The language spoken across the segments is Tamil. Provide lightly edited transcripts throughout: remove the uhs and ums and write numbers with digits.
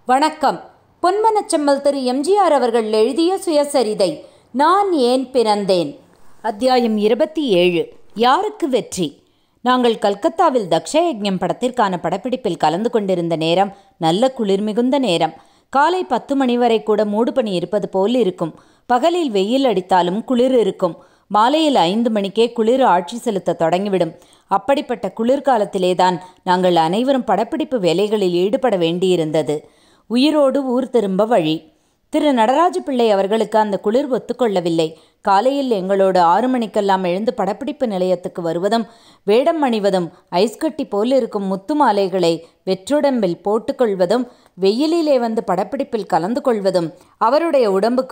வணக்கம். பொன்மனச்செம்மல் திரு எம்ஜிஆர் அவர்கள் எழுதிய சுயசரிதை நான் ஏன் பிறந்தேன். அத்தியாயம் 27. யாருக்கு வெற்றி. நாங்கள் கல்கத்தாவில் தக்ஷயஜ்ஞம் படத்திற்கான படப்பிடிப்பில் கலந்து கொண்டிருந்த நேரம் நல்ல குளிர் மிகுந்த நேரம். காலை 10 மணி வரை கூட மூடுபனி இருப்பது போல் இருக்கும். பகலில் வெயில் அடித்தாலும் குளிர் இருக்கும். மாலையில் 5 மணிக்கே குளிர் ஆட்சி செலுத்த தொடங்கிவிடும். அப்படிப்பட்ட குளிர்காலத்திலேதான் நாங்கள் அனைவரும் படப்பிடிப்பு வேலைகளில் ஈடுபட வேண்டியிருந்தது. உயிரோடு ஊர் திரும்ப வழி. திரு நடராஜ பிள்ளை அவர்களுக்கு அந்த குளிர் ஒத்துக்கொள்ளவில்லை. காலையில் எங்களோடு 6 மணிக்கெல்லாம் எழுந்து படப்பிடிப்பு நிலையத்துக்கு வருவதும் வேடம் அணிவதும் ஐஸ்கட்டி போல் இருக்கும் முத்து மாலைகளை வெற்றுடம்பில் போட்டுக்கொள்வதும் வெயிலிலே வந்து படப்பிடிப்பில் கலந்து கொள்வதும் அவருடைய உடம்புக்கு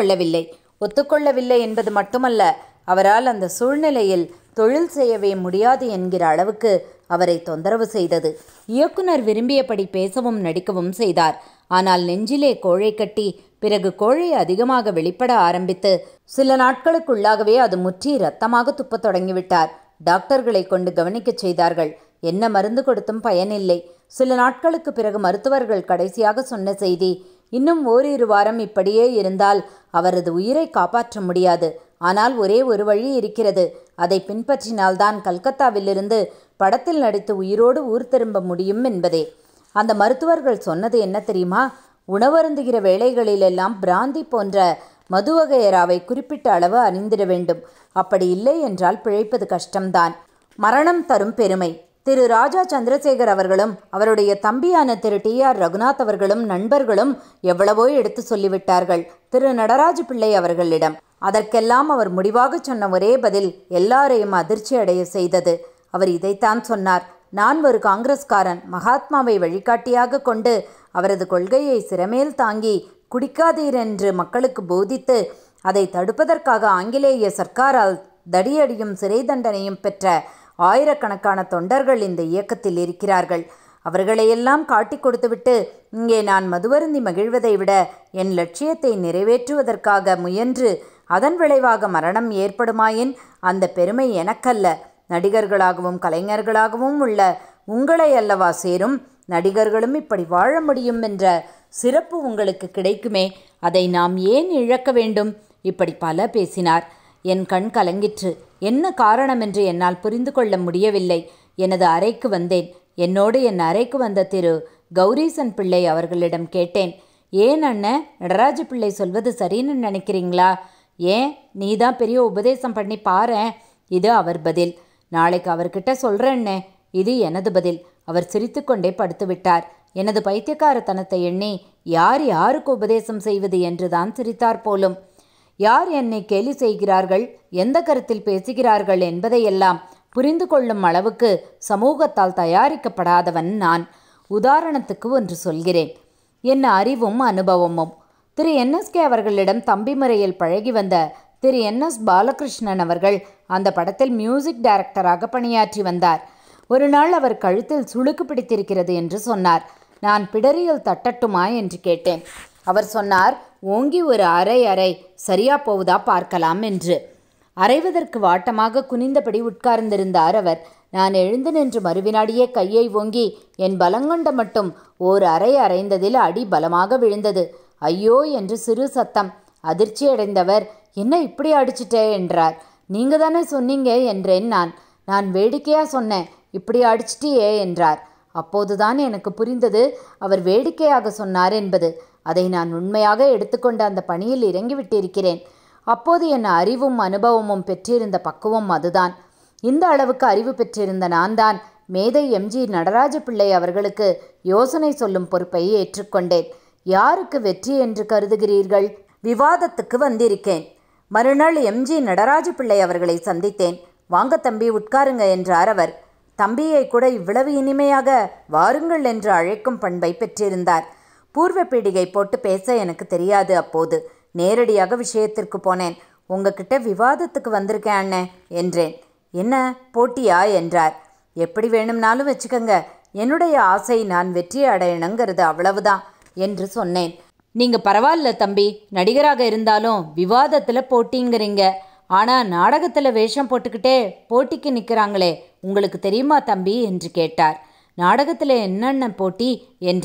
ஒத்துக்கொள்ளவில்லை என்பது மட்டுமல்ல, அவரால் அந்த சூழ்நிலையில் தொழில் செய்யவே முடியாது என்கிற அளவுக்கு அவரை தொந்தரவு செய்தது. இயக்குனர் விரும்பியபடி பேசவும் நடிக்கவும் செய்தார். ஆனால் நெஞ்சிலே கோழை கட்டி பிறகு கோழை அதிகமாக வெளிப்பட ஆரம்பித்து சில நாட்களுக்குள்ளாகவே அது முற்றி இரத்தமாக துப்பத் தொடங்கிவிட்டார். டாக்டர்களை கொண்டு கவனிக்கச் செய்தார்கள். என்ன மருந்து கொடுத்தும் பயனில்லை. சில நாட்களுக்கு பிறகு மருத்துவர்கள் கடைசியாக சொன்ன செய்தி, இன்னும் ஓரிரு வாரம் இப்படியே இருந்தால் அவரது உயிரை காப்பாற்ற முடியாது. ஆனால் ஒரே ஒரு வழி இருக்கிறது. அதை பின்பற்றினால்தான் கல்கத்தாவிலிருந்து படத்தில் நடித்து உயிரோடு ஊர் திரும்ப முடியும் என்பதே. அந்த மருத்துவர்கள் சொன்னது என்ன தெரியுமா? உணவருந்துகிற வேளைகளிலெல்லாம் பிராந்தி போன்ற மதுவகையராவை குறிப்பிட்ட அளவு அறிந்திட வேண்டும். அப்படி இல்லை என்றால் பிழைப்பது கஷ்டம்தான். மரணம் தரும் பெருமை. திரு ராஜா சந்திரசேகர் அவர்களும் அவருடைய தம்பியான திரு TR ரகுநாத் அவர்களும் நண்பர்களும் எவ்வளவோ எடுத்து சொல்லிவிட்டார்கள் திரு நடராஜ பிள்ளை அவர்களிடம். அதற்கெல்லாம் அவர் முடிவாக சொன்ன ஒரே பதில் எல்லாரையும் அதிர்ச்சி அடைய செய்தது. அவர் இதைத்தான் சொன்னார்: நான் ஒரு காங்கிரஸ்காரன். மகாத்மாவை வழிகாட்டியாக கொண்டு அவரது கொள்கையை சிறமேல் தாங்கி குடிக்காதீர் என்று மக்களுக்கு போதித்து அதை தடுப்பதற்காக ஆங்கிலேய சர்க்காரால் தடியடியும் சிறை தண்டனையும் பெற்ற ஆயிரக்கணக்கான தொண்டர்கள் இந்த இயக்கத்தில் இருக்கிறார்கள். அவர்களையெல்லாம் காட்டி கொடுத்துவிட்டு இங்கே நான் மதுவருந்தி மகிழ்வதை விட என் லட்சியத்தை நிறைவேற்றுவதற்காக முயன்று அதன் விளைவாக மரணம் ஏற்படுமாயின் அந்த பெருமை எனக்கல்ல, நடிகர்களாகவும் கலைஞர்களாகவும் உள்ள உங்களை அல்லவா சேரும். நடிகர்களும் இப்படி வாழ முடியும் என்ற சிறப்பு உங்களுக்கு கிடைக்குமே, அதை நாம் ஏன் இழக்க வேண்டும்? இப்படி பல பேசினார். என் கண் கலங்கிற்று. என்ன காரணம் என்று என்னால் புரிந்து கொள்ள முடியவில்லை. எனது அறைக்கு வந்தேன். என்னோடு என் அறைக்கு வந்த திரு கௌரீசன் பிள்ளை அவர்களிடம் கேட்டேன், ஏன் அண்ணன், நடராஜ பிள்ளை சொல்வது சரின்னு நினைக்கிறீங்களா? ஏன், நீதான் பெரிய உபதேசம் பண்ணி பாரேன். இது அவர் பதில். நாளைக்கு அவர்கிட்ட சொல்கிறேன்னே. இது எனது பதில். அவர் சிரித்துக்கொண்டே படுத்துவிட்டார். எனது பைத்தியக்காரத்தனத்தை எண்ணி யார் யாருக்கு உபதேசம் செய்வது என்றுதான் சிரித்தார் போலும். யார் என்னை கேலி செய்கிறார்கள், எந்த கருத்தில் பேசுகிறார்கள் என்பதையெல்லாம் புரிந்து கொள்ளும் அளவுக்கு சமூகத்தால் தயாரிக்கப்படாதவன் நான். உதாரணத்துக்கு ஒன்று சொல்கிறேன். என் அறிவும் அனுபவமும். திரு NSK அவர்களிடம் தம்பி முறையில் பழகி வந்த திரு NS பாலகிருஷ்ணன் அவர்கள் அந்த படத்தில் மியூசிக் டைரக்டராக பணியாற்றி வந்தார். ஒரு நாள் அவர் கழுத்தில் சுளுக்கு பிடித்திருக்கிறது என்று சொன்னார். நான் பிடரியில் தட்டட்டுமா என்று கேட்டேன். அவர் சொன்னார், ஓங்கி ஒரு அரை சரியா போவதா பார்க்கலாம் என்று. அரைவதற்கு வாட்டமாக குனிந்தபடி உட்கார்ந்திருந்தார் அவர். நான் எழுந்து நின்று மறுவினாடியே கையை ஓங்கி என் பலங்கொண்ட மட்டும் ஓர் அரைந்ததில் அடி பலமாக விழுந்தது. ஐயோ என்று சிறு சத்தம். அதிர்ச்சி அடைந்தவர், என்ன இப்படி அடிச்சிட்டே என்றார். நீங்க தானே சொன்னீங்க என்றேன் நான். நான் வேடிக்கையா சொன்னேன், இப்படி அடிச்சிட்டியே என்றார். அப்போதுதான் எனக்கு புரிந்தது அவர் வேடிக்கையாக சொன்னார் என்பது. அதை நான் உண்மையாக எடுத்துக்கொண்டு அந்த பணியில் இறங்கிவிட்டிருக்கிறேன். அப்போது என் அறிவும் அனுபவமும் பெற்றிருந்த பக்குவம் அதுதான். இந்த அளவுக்கு அறிவு பெற்றிருந்த நான் தான் மேதை MG நடராஜ பிள்ளை அவர்களுக்கு யோசனை சொல்லும் பொறுப்பை ஏற்றுக்கொண்டேன். யாருக்கு வெற்றி என்று கருதுகிறீர்கள்? விவாதத்துக்கு வந்திருக்கேன். மறுநாள் MG நடராஜ பிள்ளை அவர்களை சந்தித்தேன். வாங்க தம்பி, உட்காருங்க என்றார் அவர். தம்பியை கூட இவ்வளவு இனிமையாக வாருங்கள் என்று அழைக்கும் பண்பை பெற்றிருந்தார். பூர்வ பீடிகை போட்டு பேச எனக்கு தெரியாது. அப்போது நேரடியாக விஷயத்திற்கு போனேன். உங்ககிட்ட விவாதத்துக்கு வந்திருக்கேன் அண்ணே என்றேன். என்ன போட்டியா என்றார். எப்படி வேணும்னாலும் வச்சுக்கங்க, என்னுடைய ஆசை நான் வெற்றி அடையணுங்கிறது, அவ்வளவுதான் என்று சொன்னேன். நீங்கள் பரவாயில்ல தம்பி, நடிகராக இருந்தாலும் விவாதத்தில் போட்டிங்கிறீங்க. ஆனால் நாடகத்தில் வேஷம் போட்டுக்கிட்டே போட்டிக்கு நிற்கிறாங்களே, உங்களுக்கு தெரியுமா தம்பி என்று கேட்டார். நாடகத்தில் என்னென்ன போட்டி என்றேன்.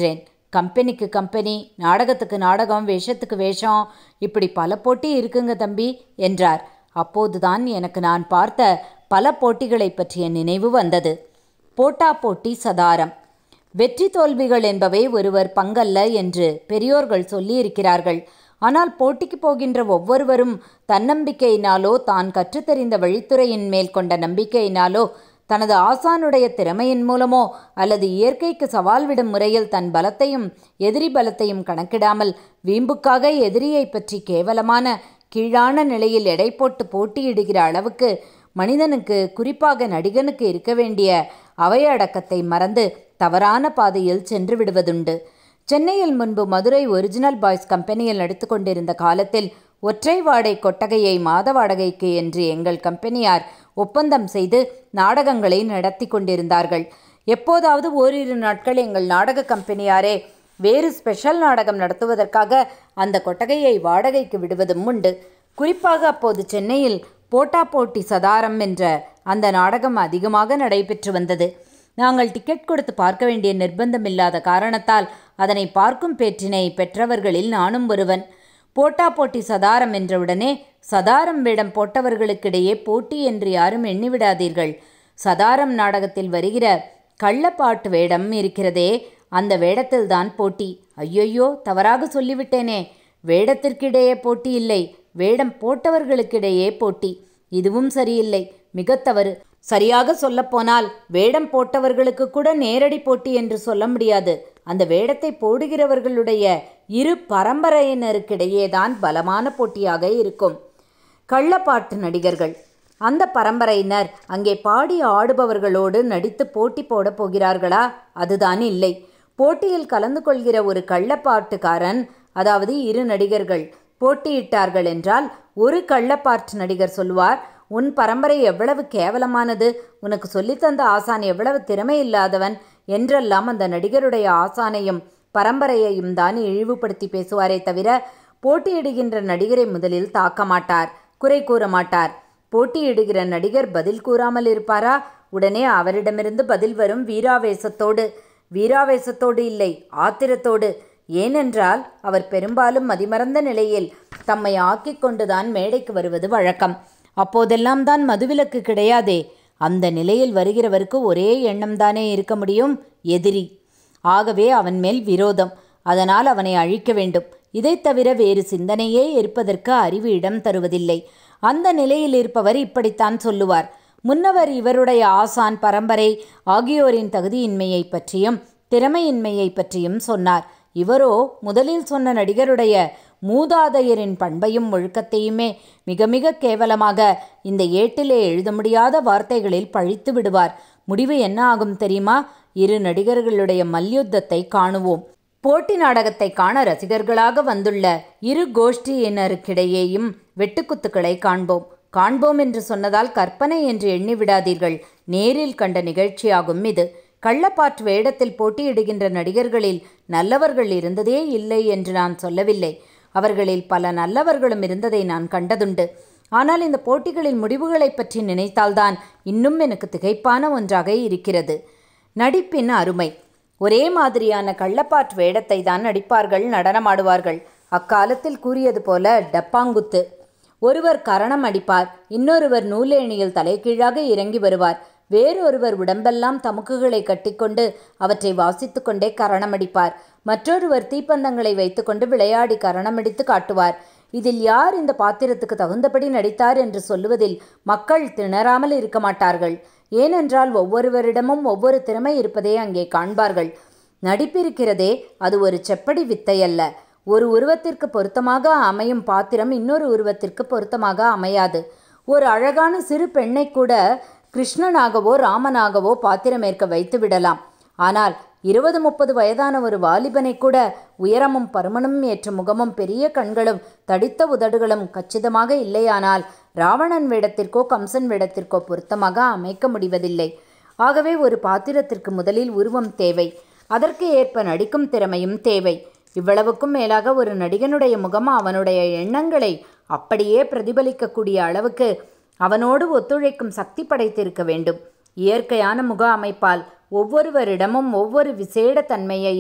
கம்பெனிக்கு கம்பெனி, நாடகத்துக்கு நாடகம், வேஷத்துக்கு வேஷம், இப்படி பல போட்டி இருக்குங்க தம்பி என்றார். அப்போதுதான் எனக்கு நான் பார்த்த பல போட்டிகளை பற்றிய நினைவு வந்தது. போட்டா போட்டி சதாரம். வெற்றி தோல்விகள் என்பவை ஒருவர் பங்கல்ல என்று பெரியோர்கள் சொல்லியிருக்கிறார்கள். ஆனால் போட்டிக்கு போகின்ற ஒவ்வொருவரும் தன்னம்பிக்கையினாலோ தான் கற்றுத்தெறிந்த வழித்துறையின் மேல் கொண்ட நம்பிக்கையினாலோ தனது ஆசானுடைய திறமையின் மூலமோ அல்லது இயற்கைக்கு சவால் விடும் முறையில் தன் பலத்தையும் எதிரி பலத்தையும் கணக்கிடாமல் வீம்புக்காக எதிரியை பற்றி கேவலமான கீழான நிலையில் எடை போட்டு போட்டியிடுகிற அளவுக்கு மனிதனுக்கு, குறிப்பாக நடிகனுக்கு இருக்க வேண்டிய அவையடக்கத்தை மறந்து தவறான பாதையில் சென்று விடுவதுண்டு. சென்னையில் முன்பு மதுரை ஒரிஜினல் பாய்ஸ் கம்பெனியில் நடித்து கொண்டிருந்த காலத்தில் ஒற்றை வாடகை கொட்டகையை மாத வாடகைக்கு என்று எங்கள் கம்பெனியார் ஒப்பந்தம் செய்து நாடகங்களை நடத்தி கொண்டிருந்தார்கள். எப்போதாவது ஓரிரு நாட்கள் எங்கள் நாடக கம்பெனியாரே வேறு ஸ்பெஷல் நாடகம் நடத்துவதற்காக அந்த கொட்டகையை வாடகைக்கு விடுவதும் உண்டு. குறிப்பாக அப்போது சென்னையில் போட்டா போட்டி சதாரம் என்ற அந்த நாடகம் அதிகமாக நடைபெற்று வந்தது. நாங்கள் டிக்கெட் கொடுத்து பார்க்க வேண்டிய நிர்பந்தம் இல்லாத காரணத்தால் அதனை பார்க்கும் பேற்றினை பெற்றவர்களில் நானும் ஒருவன். போட்டா போட்டி சதாரம் என்றவுடனே சதாரம் வேடம் போட்டவர்களுக்கிடையே போட்டி என்று யாரும் எண்ணிவிடாதீர்கள். சதாரம் நாடகத்தில் வருகிற கள்ளப்பாட்டு வேடம் இருக்கிறதே, அந்த வேடத்தில்தான் போட்டி. ஐயையோ, தவறாக சொல்லிவிட்டேனே. வேடத்திற்கிடையே போட்டி இல்லை, வேடம் போட்டவர்களுக்கிடையே போட்டி. இதுவும் சரியில்லை, மிக தவறு. சரியாக சொல்லப்போனால் வேடம் போட்டவர்களுக்கு கூட நேரடி போட்டி என்று சொல்ல முடியாது. அந்த வேடத்தை போடுகிறவர்களுடைய இரு பரம்பரையினருக்கிடையேதான் பலமான போட்டியாக இருக்கும். கள்ளப்பாட்டு நடிகர்கள். அந்த பரம்பரையினர் அங்கே பாடி ஆடுபவர்களோடு நடித்து போட்டி போட போகிறார்களா? அதுதான் இல்லை. போட்டியில் கலந்து கொள்கிற ஒரு கள்ளப்பாட்டுக்காரன், அதாவது இரு நடிகர்கள் போட்டியிட்டார்கள் என்றால் ஒரு கள்ளப்பாட்டு நடிகர் சொல்வார், உன் பரம்பரை எவ்வளவு கேவலமானது, உனக்கு சொல்லித்தந்த ஆசான் எவ்வளவு திறமை இல்லாதவன் என்றெல்லாம் அந்த நடிகருடைய ஆசானையும் பரம்பரையையும் தான் இழிவுபடுத்தி பேசுவாரே தவிர போட்டியிடுகின்ற நடிகரை முதலில் தாக்க மாட்டார், குறை கூற மாட்டார். போட்டியிடுகிற நடிகர் பதில் கூறாமல் இருப்பாரா? உடனே அவரிடமிருந்து பதில் வரும் வீராவேசத்தோடு. வீராவேசத்தோடு இல்லை, ஆத்திரத்தோடு. ஏனென்றால் அவர் பெரும்பாலும் மதிமறந்த நிலையில் தம்மை ஆக்கிக் கொண்டுதான் மேடைக்கு வருவது வழக்கம். அப்போதெல்லாம் தான் மதுவிலக்கு கிடையாதே. அந்த நிலையில் வருகிறவருக்கு ஒரே எண்ணம்தானே இருக்க முடியும், எதிரி. ஆகவே அவன் மேல் விரோதம். அதனால் அவனை அழிக்க வேண்டும். இதை தவிர வேறு சிந்தனையே இருப்பதற்கு அறிவு இடம் தருவதில்லை. அந்த நிலையில் இருப்பவர் இப்படித்தான் சொல்லுவார். முன்னவர் இவருடைய ஆசான், பரம்பரை ஆகியோரின் தகுதியின்மையை பற்றியும் திறமையின்மையை பற்றியும் சொன்னார். இவரோ முதலில் சொன்ன நடிகருடைய மூதாதையரின் பண்பையும் ஒழுக்கத்தையுமே மிக மிக கேவலமாக இந்த ஏட்டிலே எழுத முடியாத வார்த்தைகளில் பழித்து விடுவார். முடிவு என்ன ஆகும் தெரியுமா? இரு நடிகர்களுடைய மல்யுத்தத்தை காணுவோம். போட்டி நாடகத்தை காண ரசிகர்களாக வந்துள்ள இரு கோஷ்டியினருக்கிடையேயும் வெட்டுக்குத்துக்களை காண்போம். காண்போம் என்று சொன்னதால் கற்பனை என்று எண்ணிவிடாதீர்கள். நேரில் கண்ட நிகழ்ச்சியாகும் இது. கள்ளப்பாட்டு வேடத்தில் போட்டியிடுகின்ற நடிகர்களில் நல்லவர்கள் இருந்ததே இல்லை என்று நான் சொல்லவில்லை. அவர்களில் பல நல்லவர்களும் இருந்ததை நான் கண்டதுண்டு. ஆனால் இந்த போட்டிகளின் முடிவுகளை பற்றி நினைத்தால்தான் இன்னும் எனக்கு திகைப்பான ஒன்றாக இருக்கிறது. நடிப்பின் அருமை. ஒரே மாதிரியான கள்ளப்பாட்டு வேடத்தை தான் நடிப்பார்கள், நடனமாடுவார்கள். அக்காலத்தில் கூறியது போல டப்பாங்குத்து. ஒருவர் கரணம் அடிப்பார், இன்னொருவர் நூலேணியில் தலைகீழாக இறங்கி வருவார், வேறொருவர் உடம்பெல்லாம் தமுக்குகளை கட்டிக்கொண்டு அவற்றை வாசித்து கொண்டே கரணமடிப்பார், மற்றொருவர் தீப்பந்தங்களை வைத்துக்கொண்டு விளையாடி கரணமடித்து காட்டுவார். இதில் யார் இந்த பாத்திரத்துக்கு தகுந்தபடி நடித்தார் என்று சொல்லுவதில் மக்கள் திணறாமல் இருக்க மாட்டார்கள். ஏனென்றால் ஒவ்வொருவரிடமும் ஒவ்வொரு திறமை இருப்பதே அங்கே காண்பார்கள். நடிப்பிருக்கிறதே, அது ஒரு செப்படி வித்தையல்ல. ஒரு உருவத்திற்கு பொருத்தமாக அமையும் பாத்திரம் இன்னொரு உருவத்திற்கு பொருத்தமாக அமையாது. ஒரு அழகான சிறு பெண்ணை கூட கிருஷ்ணனாகவோ ராமனாகவோ பாத்திரமேற்க வைத்து விடலாம். ஆனால் 20-30 வயதான ஒரு வாலிபனை கூட உயரமும் பருமனும் ஏற்ற முகமும் பெரிய கண்களும் தடித்த உதடுகளும் கச்சிதமாக இல்லையானால் ராவணன் வேடத்திற்கோ கம்சன் வேடத்திற்கோ பொருத்தமாக அமைக்க முடிவதில்லை. ஆகவே ஒரு பாத்திரத்திற்கு முதலில் உருவம் தேவை. அதற்கு ஏற்ப நடிக்கும் திறமையும் தேவை. இவ்வளவுக்கும் மேலாக ஒரு நடிகனுடைய முகம் அவனுடைய எண்ணங்களை அப்படியே பிரதிபலிக்கக்கூடிய அளவுக்கு அவனோடு ஒத்துழைக்கும் சக்தி படைத்திருக்க வேண்டும். இயற்கையான முக அமைப்பால் ஒவ்வொருவரிடமும் ஒவ்வொரு விசேட தன்மையையும்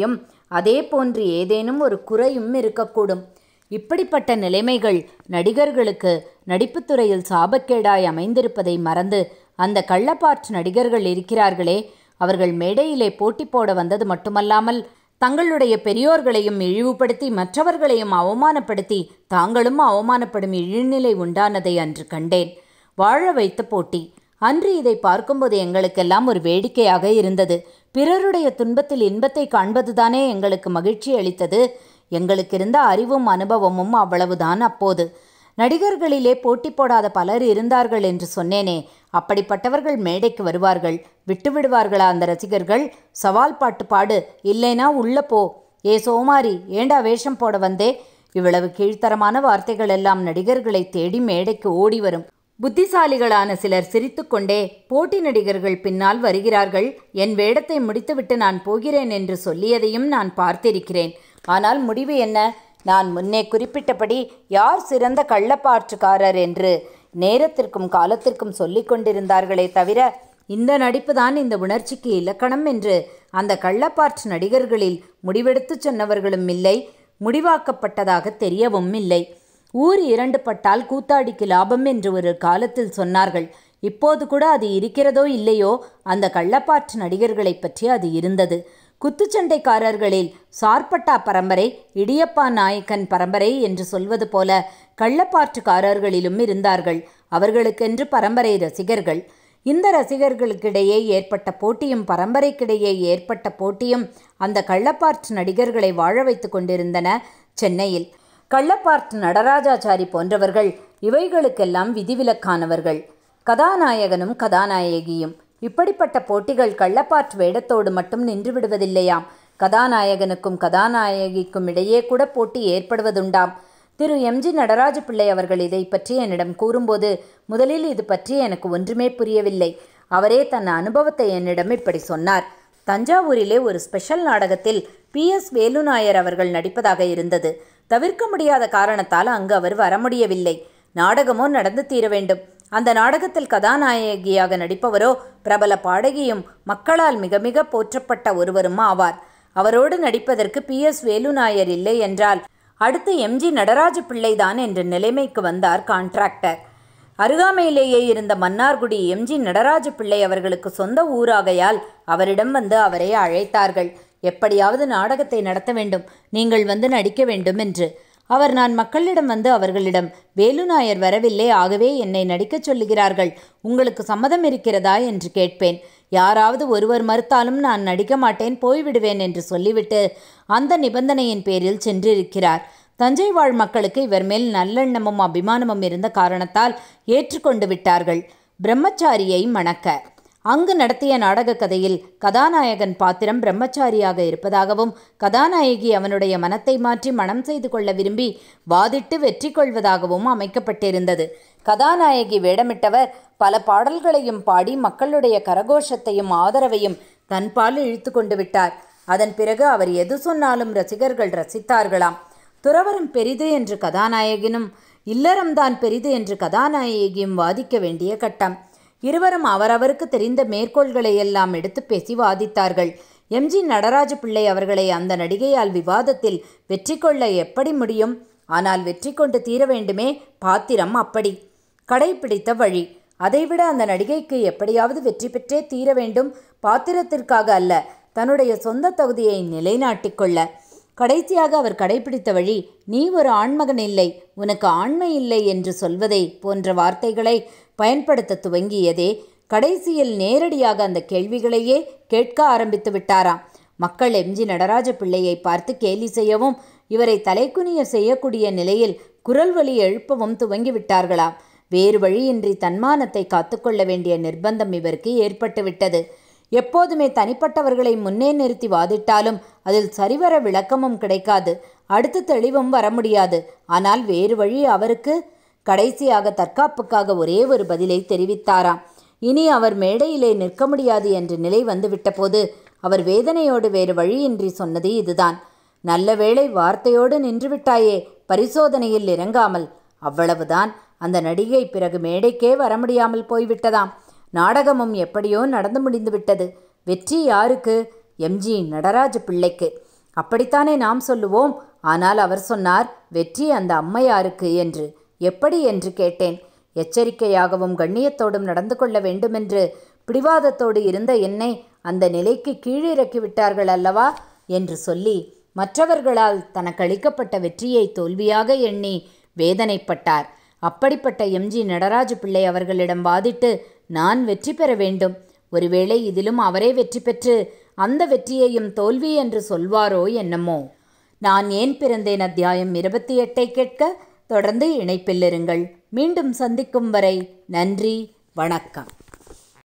அதே போன்று ஏதேனும் ஒரு குறையும் இருக்கக்கூடும். இப்படிப்பட்ட நிலைமைகள் நடிகர்களுக்கு நடிப்புத்துறையில் சாபக்கேடாய் அமைந்திருப்பதை மறந்து அந்த கள்ளப்பாற்று நடிகர்கள் இருக்கிறார்களே, அவர்கள் மேடையிலே போட்டி போட வந்தது மட்டுமல்லாமல் தங்களுடைய பெரியோர்களையும் இழிவுபடுத்தி மற்றவர்களையும் அவமானப்படுத்தி தாங்களும் அவமானப்படும் இழிநிலை உண்டானதை அன்று கண்டேன். வாழ வைத்த போட்டி. அன்று இதை பார்க்கும்போது எங்களுக்கெல்லாம் ஒரு வேடிக்கையாக இருந்தது. பிறருடைய துன்பத்தில் இன்பத்தை காண்பதுதானே எங்களுக்கு மகிழ்ச்சி அளித்தது. எங்களுக்கு இருந்த அறிவும் அனுபவமும் அவ்வளவுதான். அப்போது நடிகர்களிலே போட்டி போடாத பலர் இருந்தார்கள் என்று சொன்னேனே, அப்படிப்பட்டவர்கள் மேடைக்கு வருவார்கள். விட்டுவிடுவார்களா அந்த ரசிகர்கள்? சவால் பாட்டு பாடு, இல்லைனா உள்ள போ, ஏ சோமாரி ஏண்டா வேஷம் போட வந்தே, இவ்வளவு கீழ்த்தரமான வார்த்தைகள் எல்லாம் நடிகர்களை தேடி மேடைக்கு ஓடி வரும். புத்திசாலிகளான சிலர் சிரித்துக்கொண்டே போட்டி நடிகர்கள் பின்னால் வருகிறார்கள், என் வேடத்தை முடித்துவிட்டு நான் போகிறேன் என்று சொல்லியதையும் நான் பார்த்திருக்கிறேன். ஆனால் முடிவு என்ன? நான் முன்னே குறிப்பிட்டபடி யார் சிறந்த கள்ளப்பாற்றுக்காரர் என்று நேரத்திற்கும் காலத்திற்கும் சொல்லிக் கொண்டிருந்தார்களே தவிர, இந்த நடிப்பு தான் இந்த உணர்ச்சிக்கு இலக்கணம் என்று அந்த கள்ளப்பாற்று நடிகர்களில் முடிவெடுத்து சொன்னவர்களும் இல்லை, முடிவாக்கப்பட்டதாக தெரியவும் இல்லை. ஊர் இரண்டு பட்டால் கூத்தாடிக்கு லாபம் என்று ஒரு காலத்தில் சொன்னார்கள். இப்போது கூட அது இருக்கிறதோ இல்லையோ, அந்த கள்ளப்பாற்று நடிகர்களை பற்றி அது இருந்தது. குத்துச்சண்டைக்காரர்களில் சார்பட்டா பரம்பரை, இடியப்பா நாயக்கன் பரம்பரை என்று சொல்வது போல கள்ளப்பாற்றுக்காரர்களிலும் இருந்தார்கள். அவர்களுக்கென்று பரம்பரை ரசிகர்கள். இந்த ரசிகர்களுக்கிடையே ஏற்பட்ட போட்டியும் பரம்பரைக்கிடையே ஏற்பட்ட போட்டியும் அந்த கள்ளப்பாற்று நடிகர்களை வாழ வைத்து கொண்டிருந்தன சென்னையில். கள்ளப்பாற்று நடராஜாச்சாரி போன்றவர்கள் இவைகளுக்கெல்லாம் விதிவிலக்கானவர்கள். கதாநாயகனும் கதாநாயகியும். இப்படிப்பட்ட போட்டிகள் கள்ளப்பாற்று வேடத்தோடு மட்டும் நின்று விடுவதில்லையாம். கதாநாயகனுக்கும் கதாநாயகிக்கும் இடையே கூட போட்டி ஏற்படுவதுண்டாம். திரு எம்ஜி நடராஜ பிள்ளை அவர்கள் இதை பற்றி என்னிடம் கூறும்போது முதலில் இது பற்றி எனக்கு ஒன்றுமே புரியவில்லை. அவரே தன் அனுபவத்தை என்னிடம் இப்படி சொன்னார். தஞ்சாவூரிலே ஒரு ஸ்பெஷல் நாடகத்தில் PS வேலுநாயர் அவர்கள் நடிப்பதாக இருந்தது. தவிர்க்க முடியாத காரணத்தால் அங்கு அவர் வர முடியவில்லை. நாடகமோ நடந்து தீர வேண்டும். அந்த நாடகத்தில் கதாநாயகியாக நடிப்பவரோ பிரபல பாடகியும் மக்களால் மிக மிக போற்றப்பட்ட ஒருவரும் ஆவார். அவரோடு நடிப்பதற்கு PS வேலுநாயர் இல்லை என்றால் அடுத்து எம்ஜி நடராஜ பிள்ளைதான் என்ற நிலைமைக்கு வந்தார் கான்ட்ராக்டர். அருகாமையிலேயே இருந்த மன்னார்குடி எம்ஜி நடராஜ பிள்ளை அவர்களுக்கு சொந்த ஊராகையால் அவரிடம் வந்து அவரை அழைத்தார்கள். எப்படியாவது நாடகத்தை நடத்த வேண்டும், நீங்கள் வந்து நடிக்க வேண்டும் என்று. நான் மக்களிடம் வந்து அவர்களிடம், வேலுநாயர் வரவில்லை, ஆகவே என்னை நடிக்கச் சொல்லுகிறார்கள், உங்களுக்கு சம்மதம் இருக்கிறதா என்று கேட்பேன். யாராவது ஒருவர் மறுத்தாலும் நான் நடிக்க மாட்டேன், போய்விடுவேன் என்று சொல்லிவிட்டு அந்த நிபந்தனையின் பேரில் சென்றிருக்கிறார். தஞ்சை வாழ் மக்களுக்கு இவர் மேல் நல்லெண்ணமும் அபிமானமும் இருந்த காரணத்தால் ஏற்றுக்கொண்டு விட்டார்கள். பிரம்மச்சாரியை மணக்க. அங்கு நடத்திய நாடக கதையில் கதாநாயகன் பாத்திரம் பிரம்மச்சாரியாக இருப்பதாகவும் கதாநாயகி அவனுடைய மனத்தை மாற்றி மனம் செய்து கொள்ள விரும்பி வாதிட்டு வெற்றி கொள்வதாகவும் அமைக்கப்பட்டிருந்தது. கதாநாயகி வேடமிட்டவர் பல பாடல்களையும் பாடி மக்களுடைய கரகோஷத்தையும் ஆதரவையும் தன்பால் இழுத்து கொண்டு விட்டார். அதன் பிறகு அவர் எது சொன்னாலும் ரசிகர்கள் ரசித்தார்களாம். துறவரம் பெரிது என்று கதாநாயகனும் இல்லறம்தான் பெரிது என்று கதாநாயகியும் வாதிக்க வேண்டிய கட்டம். இருவரும் அவரவருக்கு தெரிந்த மேற்கோள்களை எல்லாம் எடுத்து பேசி வாதித்தார்கள். எம்ஜி நடராஜ பிள்ளை அவர்களை அந்த நடிகையால் விவாதத்தில் வெற்றி கொள்ள எப்படி முடியும்? ஆனால் வெற்றி கொண்டு தீர வேண்டுமே, பாத்திரம் அப்படி. கடைப்பிடித்த வழி. அதைவிட அந்த நடிகைக்கு எப்படியாவது வெற்றி பெற்றே தீர வேண்டும், பாத்திரத்திற்காக அல்ல, தன்னுடைய சொந்த தகுதியை நிலைநாட்டிக் கொள்ள. கடைசியாக அவர் கடைப்பிடித்த வழி, நீ ஒரு ஆண்மகன் இல்லை, உனக்கு ஆண்மை இல்லை என்று சொல்வதை போன்ற வார்த்தைகளை பயன்படுத்த துவங்கியதே. கடைசியில் நேரடியாக அந்த கேள்விகளையே கேட்க ஆரம்பித்து விட்டாராம். மக்கள் எம்ஜி நடராஜ பிள்ளையை பார்த்து கேலி செய்யவும் இவரை தலைக்குனிய செய்யக்கூடிய நிலையில் குரல் வலி எழுப்பவும் துவங்கிவிட்டார்களாம். வேறு வழியின்றி தன்மானத்தை காத்துக்கொள்ள வேண்டிய நிர்பந்தம் இவருக்கு ஏற்பட்டுவிட்டது. எப்போதுமே தனிப்பட்டவர்களை முன்னே நிறுத்தி வாதிட்டாலும் அதில் சரிவர விளக்கமும் கிடைக்காது, அடுத்து தெளிவும் வர முடியாது. ஆனால் வேறு வழி அவருக்கு. கடைசியாக தற்காப்புக்காக ஒரே ஒரு பதிலை தெரிவித்தாராம். இனி அவர் மேடையிலே நிற்க முடியாது என்ற நிலை வந்துவிட்ட போது அவர் வேதனையோடு வேறு வழியின்றி சொன்னது இதுதான். நல்ல வேளை வார்த்தையோடு நின்றுவிட்டாயே, பரிசோதனையில் இறங்காமல். அவ்வளவுதான். அந்த நடிகை பிறகு மேடைக்கே வர முடியாமல் போய்விட்டதாம். நாடகமும் எப்படியோ நடந்து முடிந்து விட்டது. வெற்றி யாருக்கு? எம்ஜி நடராஜ பிள்ளைக்கு. அப்படித்தானே நாம் சொல்லுவோம். ஆனால் அவர் சொன்னார், வெற்றி அந்த அம்மையாருக்கு என்று. எப்படி என்று கேட்டேன். எச்சரிக்கையாகவும் கண்ணியத்தோடும் நடந்து கொள்ள வேண்டுமென்று பிடிவாதத்தோடு இருந்த என்னை அந்த நிலைக்கு கீழிறக்கி விட்டார்கள் அல்லவா என்று சொல்லி மற்றவர்களால் தனக்கு அளிக்கப்பட்ட வெற்றியை தோல்வியாக எண்ணி வேதனைப்பட்டார். அப்படிப்பட்ட எம்ஜி நடராஜ பிள்ளை அவர்களிடம் வாதிட்டு நான் வெற்றி பெற வேண்டும். ஒருவேளை இதிலும் அவரே வெற்றி பெற்று அந்த வெற்றியையும் தோல்வி என்று சொல்வாரோ என்னமோ. நான் ஏன் பிறந்தேன் அத்தியாயம் 28 கேட்க தொடர்ந்து இணைப்பில் இருங்கள். மீண்டும் சந்திக்கும் வரை நன்றி, வணக்கம்.